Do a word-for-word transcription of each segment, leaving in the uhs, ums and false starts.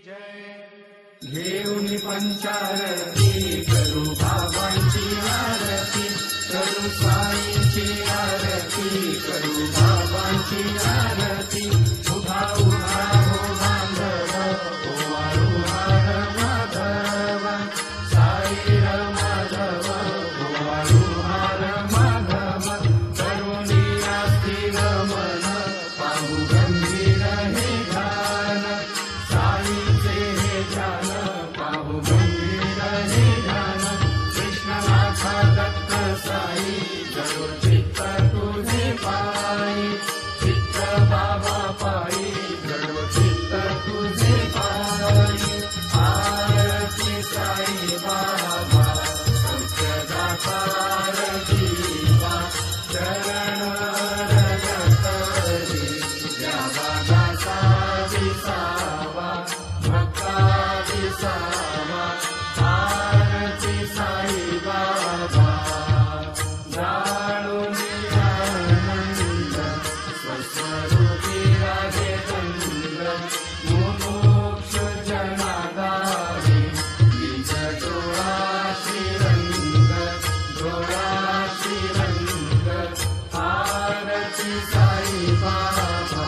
घेऊन पंचारती करू बाबांची आरती, करू साईंची आरती, करू बाबांची आरती। उभा उभा हो बांधव, ओवाळू हार माधव, साई माधव, ओवाळू हार माधव। करुणी आस्थिर मन, पाहू गंभीर हे ध्यान, साईचे हे ध्यान, पाहू गंभीर हे ध्यान। कृष्णनाथा दत्त साई, जडो चित्त तुझे पायी, चित्त बाबा पायी, जडो चित्त तुझे पायी। आरती साई बाबा, सौख्यदातार जीवा, चरण रजत हरी, द्यावा दासा विसावा, भक्ता विसावा। आरती साई बाबा, जाणून आनंद, स्वस्वरूपी राधे दंड, मुमुक्ष जनादारी, बीज डोळा श्रीरंग, डोळा श्रीरंग। आरती साई बाबा,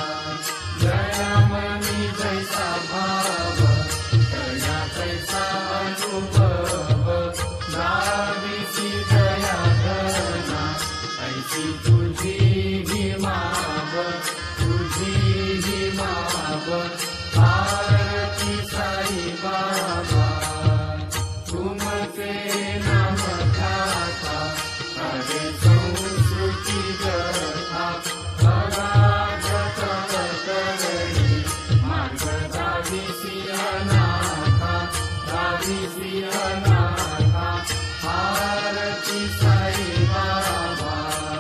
जयमनी जैसा भाव, दया तैसा अनुभव, दाविसी दया धना, ऐसी तुझी ही माव, तुझी ही माव। आरती साई बाबा, तुमचे नाम ख्याता, हरे संस्कृती गथा, अगाध करणी, मार्ग दाविसी अनाथा, दाविसी अनाथा। आरती साई बाबा,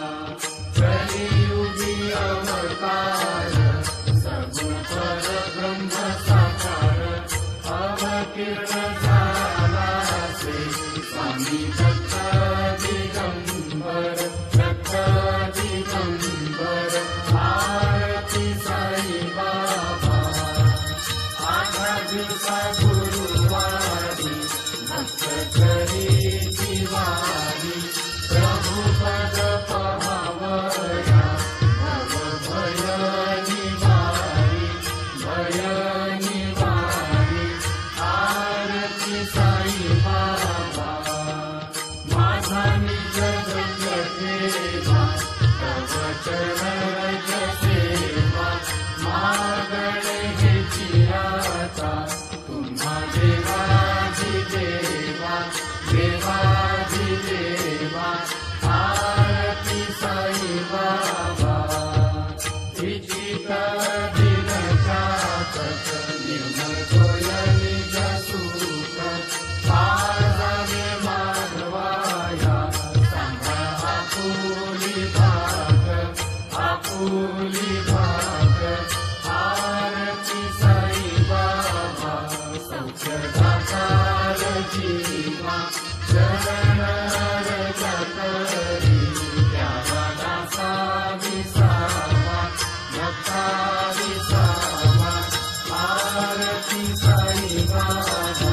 कलियुगी अवतार, सगुण परब्रह्म साकार, अवतीर्ण झाला से, स्वामी दत्त दिगंबर, दत्त दिगंबर। आरती साई बाबा, आठा दिवसा गुरुवारी, भक्त करीची वारी, प्रभु पद पहावया, भव भय निवारी, भय निवारी। आरती साई बाबा, माझा निज जग ठेवा, तव चरण सेवा, मागणे हेची आता, तुम्हा देवाजी देवा, देवाजी देवा। आरती साई बाबा, इचित दिन चातक, निर्मल होय निज सुख, आजावे माधवाया, सांगा आपुली भाग, आपुली भाग। आरती साई बाबा, सौख्यदातार जीवा, चरण रजत हरी, द्यावा दासा विसावा, भक्ता विसावा। आरती साई बाबा,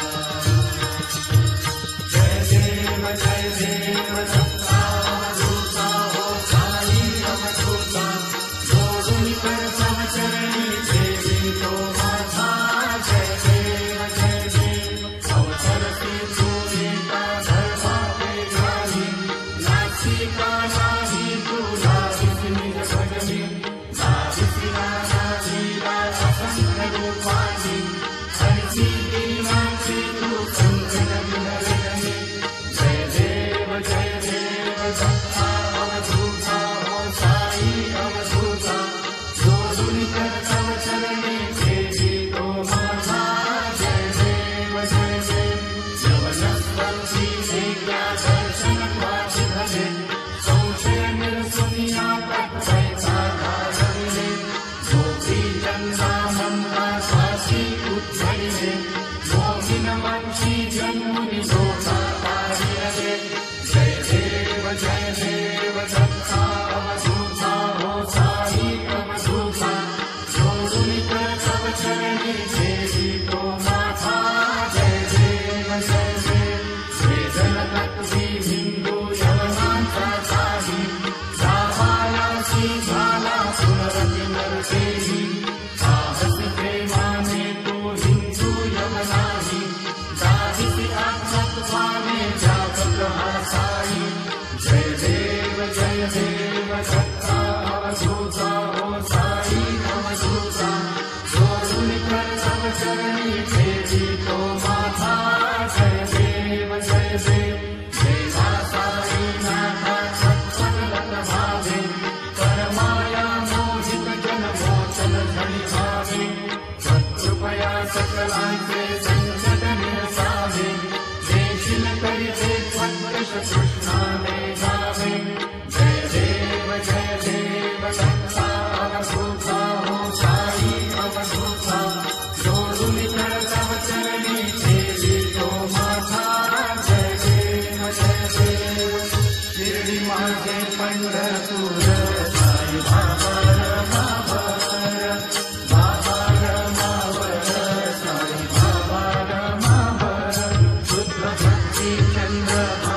जय देव जय देव, दत्ता अवधूता हो साई अवधूता, जोडून कर तव चरणी देवी तो माझा। जय देव जय देव, अवतरती तुझीता धर्मा वेगानी, नासिका नाही तुला निज भजनी, दाविसी नानाजीला असंख्य रूपानी, हरसी दीनाची तू संकट विहरणी। जय देव जय देव, दत्ता अवधूता हो साई अवधूता, जोडून कर तव चरणी देवी तो माझा। जय देव जय देव, यवनस्पती वेगळ्या दर्शन वाची भजे, संशय निरसुनिया तत्वैचा धारविले, गोपी चंदा मंदा स्वासी उद्धरिले, मोहिन मंशी जन्मुनि दोषा तारिले। जय देव जय देव, दत्ता अवधूता हो साई अवधूता, जोडून कर तव चरणी देवी तो माथा जय देव जय देव वेदन तत्वी हिंदू यवनांचा काही जावायाची झाला पुनरती नरदेवी साहस प्रेमाने तो हिंदू यवनाही जातीची आत्मत्वाने जागत हा साई जय देव जय देव सत्ता अवधूता हो साई अवधूता जोडून कर तव चरणी ठेवी तो माथा जय देव जय देव देवा साई नाथा सत्संगत भावे परमाया मोहित जन मोचन धनी भावे सत्कृपया सकलांचे संकट निरसावे देशील करिते पंकज कृष्णाने गावे जय देव जय देव सत्ता अवधूता हो साई अवधूता जोडून कर तव चरणी ठेवी तो माथा जय देव जय देव शिर्डी माझे पंढरपूर साई बाबा रमावर बाबा रमावर साई बाबा रमावर शुद्ध भक्ती चंद्र